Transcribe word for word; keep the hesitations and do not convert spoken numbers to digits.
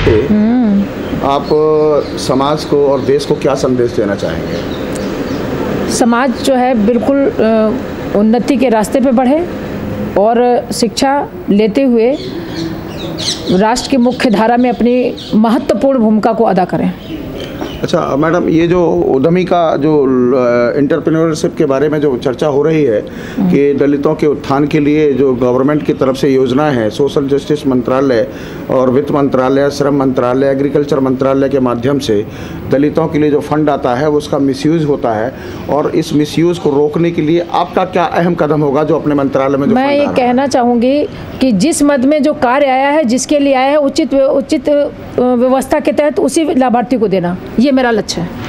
नाते आप समाज को और देश को क्या संदेश देना चाहेंगे? समाज जो है बिल्कुल उन्नति के रास्ते पे बढ़े और शिक्षा लेते हुए राष्ट्र की मुख्य धारा में अपनी महत्वपूर्ण भूमिका को अदा करें। अच्छा मैडम, ये जो उद्यमी का जो एंटरप्रेन्योरशिप के बारे में जो चर्चा हो रही है कि दलितों के उत्थान के लिए जो गवर्नमेंट की तरफ से योजनाएं हैं, सोशल जस्टिस मंत्रालय और वित्त मंत्रालय, श्रम मंत्रालय, एग्रीकल्चर मंत्रालय के माध्यम से दलितों के लिए जो फंड आता है उसका मिसयूज़ होता है, और इस मिसयूज़ को रोकने के लिए आपका क्या अहम कदम होगा जो अपने मंत्रालय में जो मैं ये कहना चाहूँगी कि जिस मद में जो कार्य आया है, जिसके लिए आया है, उचित उचित व्यवस्था के तहत उसी लाभार्थी को देना, ये मेरा लक्ष्य है।